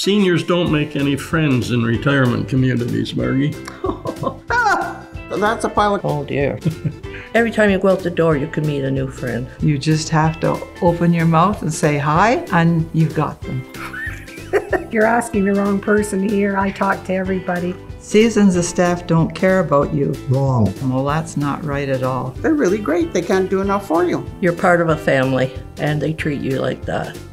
Seniors don't make any friends in retirement communities, Margie. That's a pile of... Oh dear. Every time you go out the door, you can meet a new friend. You just have to open your mouth and say hi, and you've got them. You're asking the wrong person here. I talk to everybody. Seasons of staff don't care about you. Wrong. Well, that's not right at all. They're really great. They can't do enough for you. You're part of a family, and they treat you like that.